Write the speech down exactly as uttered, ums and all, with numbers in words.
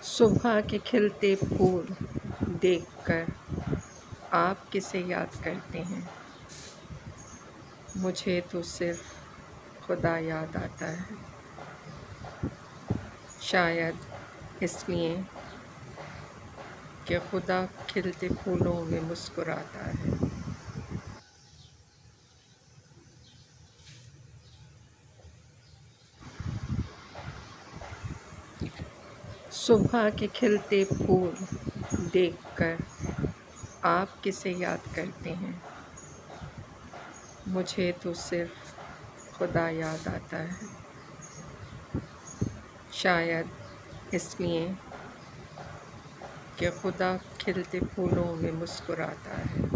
सुबह के खिलते फूल देखकर आप किसे याद करते हैं? मुझे तो सिर्फ खुदा याद आता है। शायद इसलिए कि खुदा खिलते फूलों में मुस्कुराता है। सुबह के खिलते फूल देखकर आप किसे याद करते हैं? मुझे तो सिर्फ खुदा याद आता है। शायद इसलिए कि खुदा खिलते फूलों में मुस्कुराता है।